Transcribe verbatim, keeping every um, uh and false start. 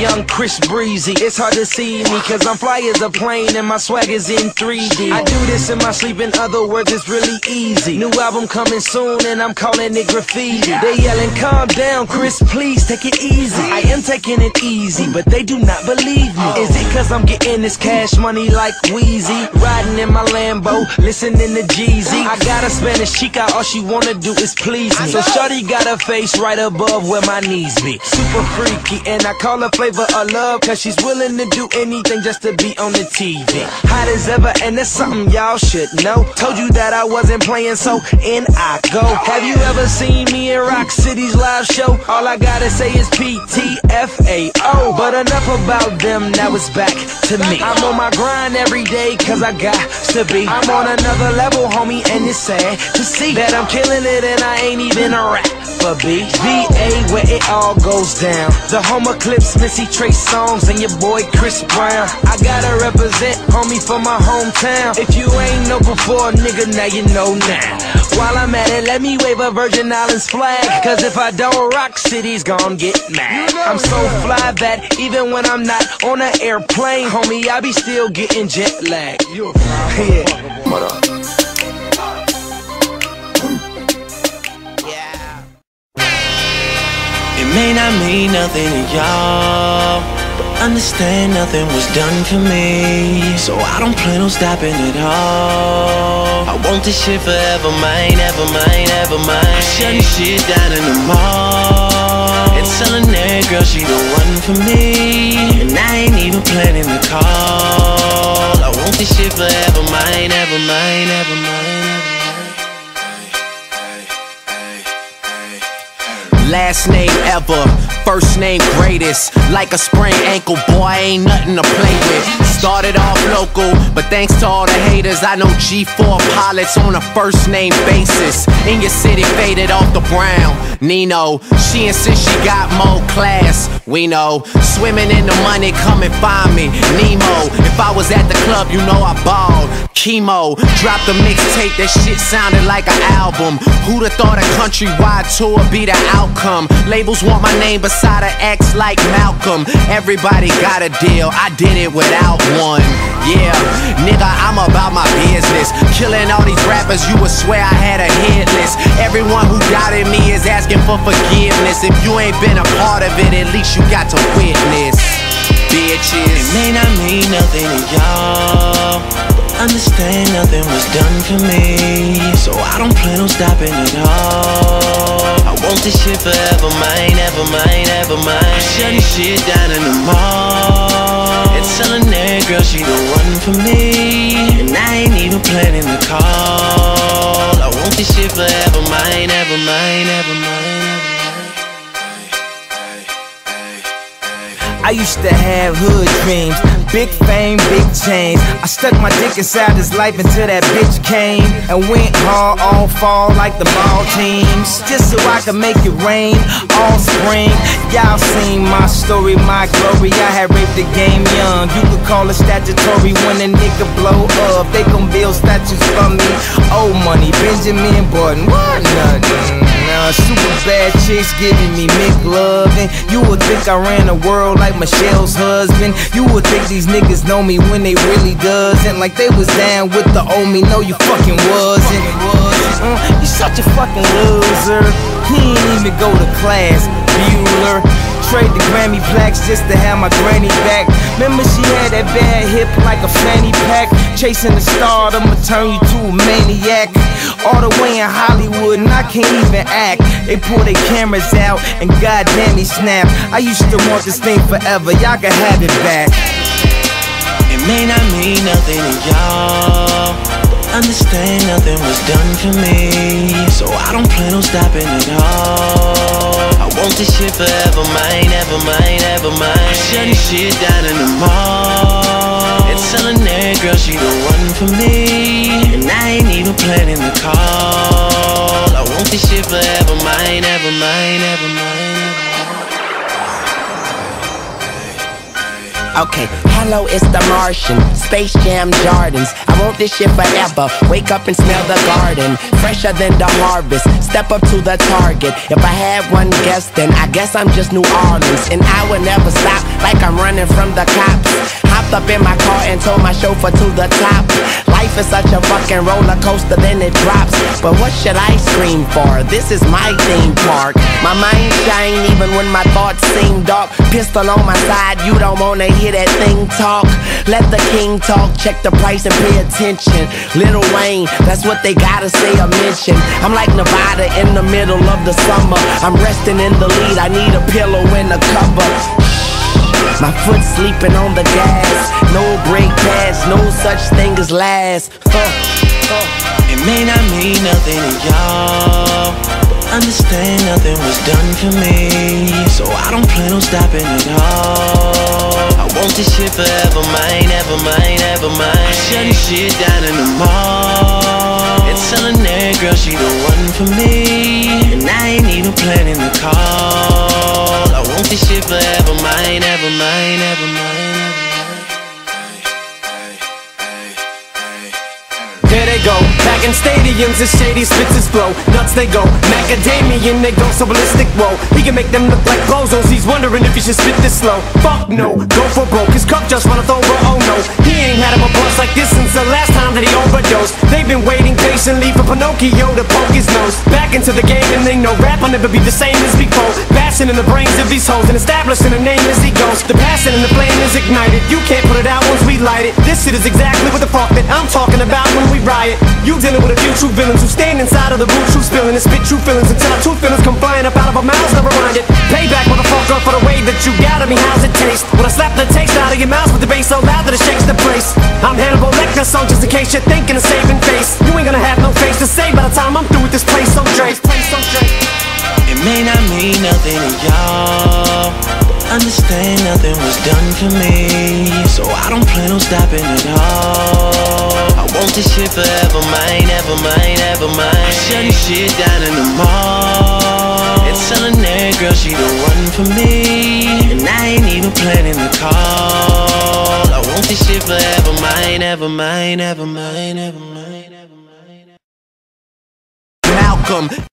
young Chris Breezy. It's hard to see me cause I'm fly as a plane and my swag is in three D. I do this in my sleep, in other words it's really easy. New album coming soon and I'm calling it graffiti. They yelling calm down Chris, please take it easy. I am taking it easy but they do not believe me. Is it cause I'm getting this cash money like Weezy? Riding in my Lambo, listening to Jeezy. I got a Spanish chica, all she wanna do is please me. So shorty got her face right above where my knees be. Super freaky and I call her flavor of love cause she's willing to do anything just to be on the T V. Hot as ever and that's something y'all should know. Told you that I wasn't playing so in I go. Have you ever seen me in Rock City's live show? All I gotta say is P T F A O. But enough about them, now it's back to me. I'm on my grind every day cause I got to be. I'm on another level homie and it's sad to see that I'm killing it and I ain't even a rap. For B, V A where it all goes down. The home of Clips, Missy Trace songs and your boy Chris Brown. I gotta represent homie for my hometown. If you ain't know before nigga, now you know now. While I'm at it, let me wave a Virgin Islands flag cause if I don't, Rock City's gon' get mad. I'm so fly that even when I'm not on an airplane, homie, I be still getting jet lag. You a fly yeah. What up? It may not mean nothing to y'all, but understand nothing was done for me. So I don't plan on stopping at all. I want this shit forever, mine, ever mine, ever mine. I'm shutting shit down in the mall and telling that girl she the one for me. And I ain't even planning to call. I want this shit forever, mine, ever mine, ever mine. Last name ever, first name greatest. Like a sprained ankle, boy, ain't nothing to play with. Started off local, but thanks to all the haters, I know G four pilots on a first name basis. In your city, faded off the brown. Nino, she insists she got more class. We know, swimming in the money, come and find me. Nemo, if I was at the club, you know I balled. Chemo, dropped a mixtape, that shit sounded like an album. Who'da thought a countrywide tour be the outcome? Labels want my name beside an X like Malcolm. Everybody got a deal, I did it without one. Yeah, nigga, I'm about my business. Killing all these rappers, you would swear I had a hit list. Everyone who doubted me is asking for forgiveness. If you ain't been a part of it, at least you got to witness. Bitches, it may not mean nothing to y'all, understand nothing was done for me. So I don't plan on stopping at all. I want this shit forever, mine, ever mine, ever mine. I'm shutting shit down in the mall and telling that girl she the one for me. And I ain't even planning to call. I want this shit forever, mine, ever mine, ever mine. I used to have hood dreams, big fame, big chains. I stuck my dick inside his life until that bitch came and went hard all fall like the ball teams, just so I could make it rain all spring. Y'all seen my story, my glory. I had raped the game young. You could call it statutory when a nigga blow up. They gon' build statues for me. Old money, Benjamin Button, what nothing. Now super bad chicks giving me McLovin'. You would think I ran the world like Michelle's husband. You would think these niggas know me when they really doesn't. Like they was down with the old me, no you fucking wasn't. uh, You such a fucking loser. He ain't even go to class, Bueller. Trade the Grammy plaques just to have my granny back. Remember she had that bad hip like a fanny pack. Chasing the star, I'ma turn you to a maniac. All the way in Hollywood and I can't even act. They pull their cameras out and goddamn he snap. I used to want this thing forever, y'all can have it back. It may not mean nothing to y'all, understand nothing was done for me. So I don't plan on stopping at all. I want this shit forever, mine, ever mine, ever mine. I'm shutting shit down in the mall and telling that girl she the one for me. And I ain't even planning to call. I want this shit forever, mine, ever mine, ever mine. Okay, hello, it's the Martian, Space Jam Jordans. I want this shit forever, wake up and smell the garden, fresher than the harvest, step up to the target. If I had one guess, then I guess I'm just New Orleans. And I would never stop, like I'm running from the cops. Hopped up in my car and told my chauffeur to the top. Life is such a fucking roller coaster, then it drops. But what should I scream for? This is my theme park. My mind shine even when my thoughts seem dark. Pistol on my side, you don't wanna hear that thing talk. Let the king talk, check the price and pay attention. Lil Wayne, that's what they gotta say or mention. I'm like Nevada in the middle of the summer. I'm resting in the lead, I need a pillow and a cover. My foot sleeping on the gas, no brake pads, no such thing as last. uh, uh. It may not mean nothing to y'all, but understand nothing was done for me, so I don't plan on stopping at all. I want this shit forever mine, ever mine, ever mine. I'm shutting shit down in the mall and telling that girl she the one for me, and I ain't even planning the call. I want this shit forever mine, ever mine, ever mine. There they go, back in stadiums, the shady spits his flow. Nuts they go, macadamian, they go so ballistic, whoa. He can make them look like bozos, he's wondering if he should spit this slow. Fuck no, go for broke, his cup just runneth over, oh no. He ain't had him a buzz like this since the last time that he overdosed. They've been waiting patiently for Pinocchio to poke his nose back into the game, and they know rap will never be the same as before. Bashing in the brains of these hoes and establishing a name as he goes. The passion and the flame is ignited, you can't put it out once we light it. This shit is exactly what the fuck that I'm talking about when we riot. You dealing with a few true villains who stand inside of the boot, true spilling and spit true feelings until our truth feelings come flying up out of our mouths. Never mind it. Payback, motherfucker, for the way that you got at me. How's it taste? When I slap the taste out of your mouth with the bass so loud that it shakes the place. I'm Hannibal Lecter, so just in case you're thinking of saving face, you ain't gonna have no face to say by the time I'm through with this place. So Drake, place so Drake. It may not mean nothing to y'all, but understand nothing was done for me, so I don't plan on stopping at all. I want this shit forever mine, ever mine, ever mine. I'm shutting shit down in the mall and telling that girl she the one for me, and I ain't even planning the call. I want this shit forever mine, ever mine, ever mine, ever mine, ever mine. Malcolm,